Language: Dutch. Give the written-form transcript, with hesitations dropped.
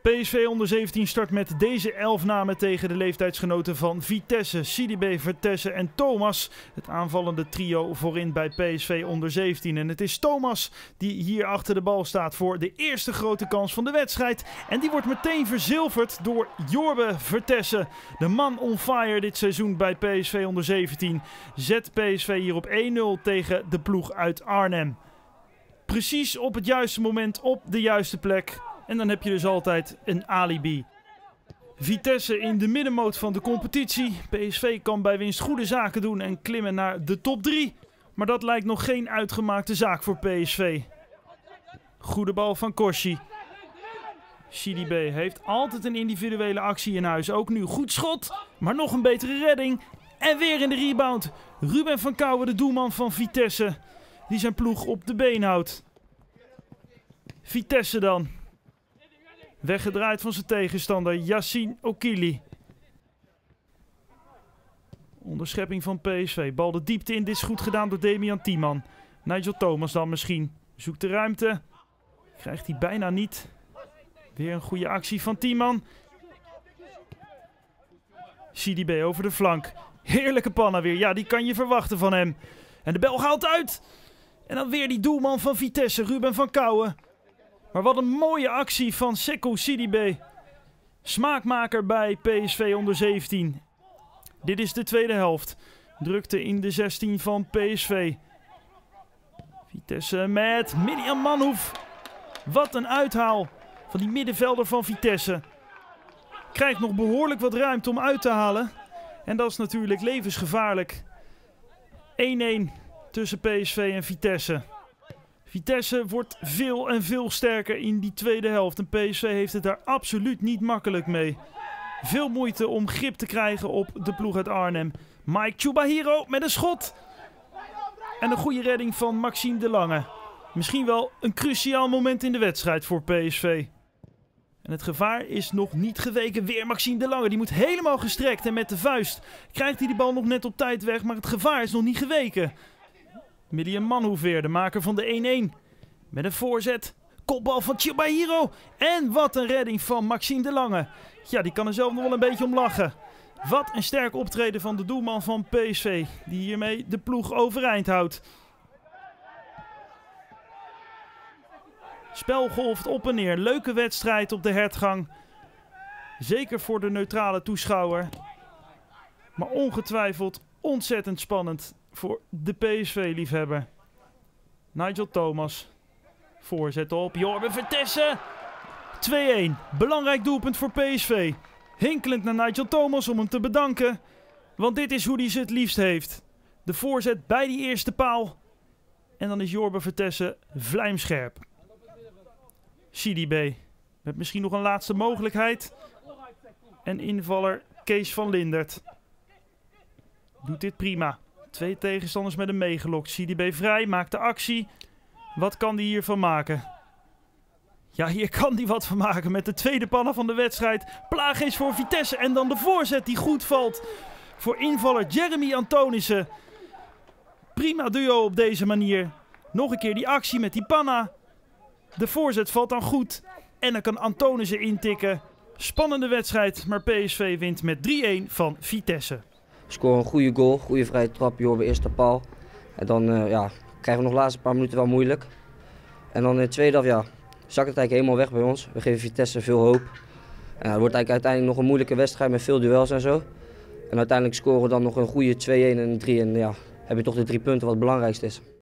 PSV onder 17 start met deze 11 namen tegen de leeftijdsgenoten van Vitesse, Sidibe, Vertessen en Thomas. Het aanvallende trio voorin bij PSV onder 17. En het is Thomas die hier achter de bal staat voor de eerste grote kans van de wedstrijd. En die wordt meteen verzilverd door Jorbe Vertessen. De man on fire dit seizoen bij PSV onder 17. Zet PSV hier op 1-0 tegen de ploeg uit Arnhem. Precies op het juiste moment op de juiste plek. En dan heb je dus altijd een alibi. Vitesse in de middenmoot van de competitie. PSV kan bij winst goede zaken doen en klimmen naar de top 3. Maar dat lijkt nog geen uitgemaakte zaak voor PSV. Goede bal van Kosci. Sidibe heeft altijd een individuele actie in huis. Ook nu goed schot, maar nog een betere redding. En weer in de rebound. Ruben van Kouwen, de doelman van Vitesse. Die zijn ploeg op de been houdt. Vitesse dan. Weggedraaid van zijn tegenstander Yassine Okili. Onderschepping van PSV. Bal de diepte in. Dit is goed gedaan door Damian Tiemann. Nigel Thomas dan misschien. Zoekt de ruimte. Krijgt hij bijna niet. Weer een goede actie van Tiemann. Sidibe over de flank. Heerlijke panna weer. Ja, die kan je verwachten van hem. En de Belg haalt uit. En dan weer die doelman van Vitesse, Ruben van Kouwen. Maar wat een mooie actie van Sekou Sidibe. Smaakmaker bij PSV onder 17. Dit is de tweede helft. Drukte in de 16 van PSV. Vitesse met Mirjam Manhoef. Wat een uithaal van die middenvelder van Vitesse. Krijgt nog behoorlijk wat ruimte om uit te halen. En dat is natuurlijk levensgevaarlijk. 1-1 tussen PSV en Vitesse. Vitesse wordt veel en veel sterker in die tweede helft. En PSV heeft het daar absoluut niet makkelijk mee. Veel moeite om grip te krijgen op de ploeg uit Arnhem. Mike Chubahiro met een schot. En een goede redding van Maxime de Lange. Misschien wel een cruciaal moment in de wedstrijd voor PSV. En het gevaar is nog niet geweken. Weer Maxime de Lange. Die moet helemaal gestrekt en met de vuist krijgt hij die bal nog net op tijd weg. Maar het gevaar is nog niet geweken. Mirjam Manhoef weer, de maker van de 1-1. Met een voorzet. Kopbal van Chubahiro. En wat een redding van Maxime de Lange. Ja, die kan er zelf nog wel een beetje om lachen. Wat een sterk optreden van de doelman van PSV. Die hiermee de ploeg overeind houdt. Spel golft op en neer. Leuke wedstrijd op de hertgang. Zeker voor de neutrale toeschouwer. Maar ongetwijfeld ontzettend spannend voor de PSV-liefhebber. Nigel Thomas. Voorzet op Jorbe Vertessen. 2-1. Belangrijk doelpunt voor PSV. Hinkelend naar Nigel Thomas om hem te bedanken. Want dit is hoe hij ze het liefst heeft. De voorzet bij die eerste paal. En dan is Jorbe Vertessen vlijmscherp. Sidibe. Met misschien nog een laatste mogelijkheid. En invaller Kees van Lindert. Doet dit prima. 2 tegenstanders met hem meegelokt. Sidibe vrij, maakt de actie. Wat kan hij hiervan maken? Ja, hier kan hij wat van maken met de tweede panna van de wedstrijd. Plaaggeest voor Vitesse en dan de voorzet die goed valt voor invaller Jeremy Antonissen. Prima duo op deze manier. Nog een keer die actie met die panna. De voorzet valt dan goed en dan kan Antonissen intikken. Spannende wedstrijd, maar PSV wint met 3-1 van Vitesse. We scoren een goede goal, goede vrije trap, Jorbe eerste paal. En dan krijgen we nog de laatste paar minuten wel moeilijk. En dan in de tweede helft zakt het eigenlijk helemaal weg bij ons. We geven Vitesse veel hoop. En het wordt eigenlijk uiteindelijk nog een moeilijke wedstrijd met veel duels en zo. En uiteindelijk scoren we dan nog een goede 2-1 en 3. En heb je toch de 3 punten wat het belangrijkste is.